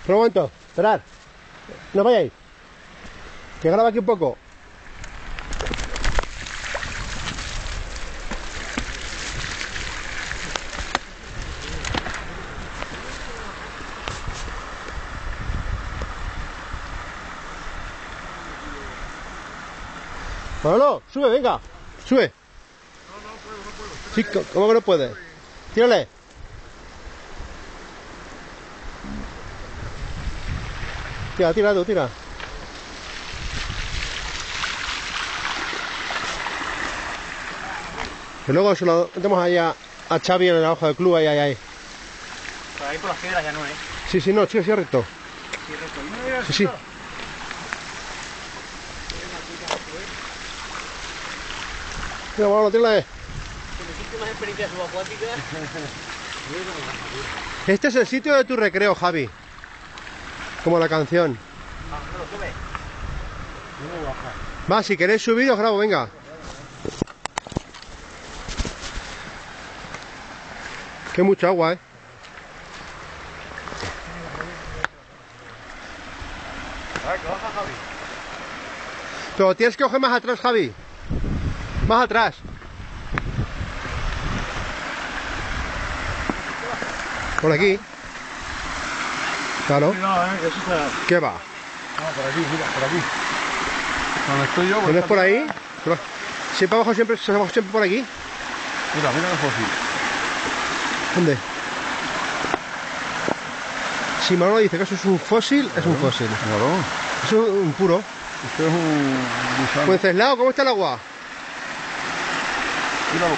Un momento, esperad. No vayáis. Que graba aquí un poco. Manolo, sube, venga. Sube. No puedo. Sí, ¿cómo que no puedes? Tírale. Tira tú, tira. Que luego se lo metemos allá a Xavi en el abajo del club, ahí. Por ahí por las piedras ya no, ¿eh? Sí, no, sí, recto. Sí. Mira, Manolo, tírale. Mis últimas experiencias subacuáticas. Este es el sitio de tu recreo, Javi. Como la canción. Vamos, no lo sube. No me baja. Va, si queréis subir, os grabo, venga. Que mucha agua, ¿eh? A ver, que baja Javi. Pero tienes que coger más atrás, Javi. Más atrás. Por aquí. Claro. No, que eso está... ¿Qué va? No, por aquí, mira, por aquí. Donde estoy yo... ¿No es por ahí? Siempre abajo, siempre por aquí. Mira el fósil. ¿Dónde? Si Manolo dice que eso es un fósil, es un fósil. Claro. Eso es un puro. Esto es un gusano. Wenceslao, ¿cómo está el agua? Míralo.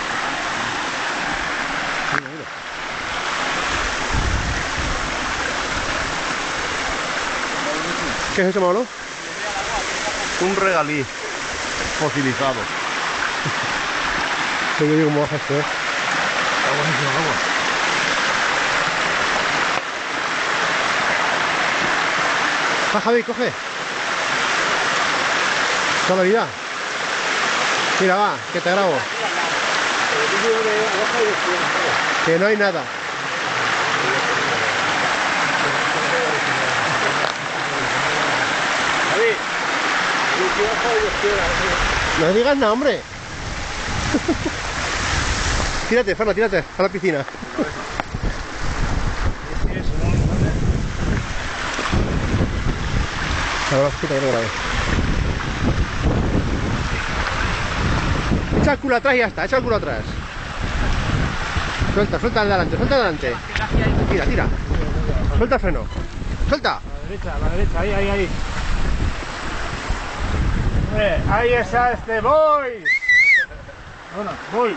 ¿Qué es eso, Manolo? Un regalí fosilizado. Yo digo cómo baja esto, ¿eh? Agua encima del agua. Va, Javi, coge. Toda la vida. Mira, va, que te grabo. Que no hay nada. No digas nada, hombre. Tírate, Fernando, tírate a la piscina. Ahora escucha que no grabé. Echa el culo atrás y ya está, echa el culo atrás. Suelta adelante. Tira. Suelta el freno. Suelta. A la derecha, ahí. Ahí está voy. Bueno, voy.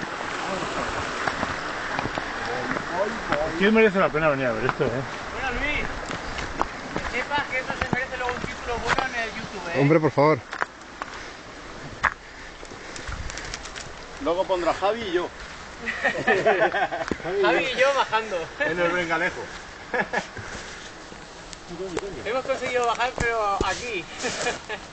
¿Quién merece la pena venir a ver esto, Bueno, Luis, que sepas que eso se merece luego un título bueno en el YouTube, ¿eh? Hombre, por favor. Luego pondrá Javi y yo. Javi y yo bajando. En el Brengalejo. Hemos conseguido bajar, pero aquí.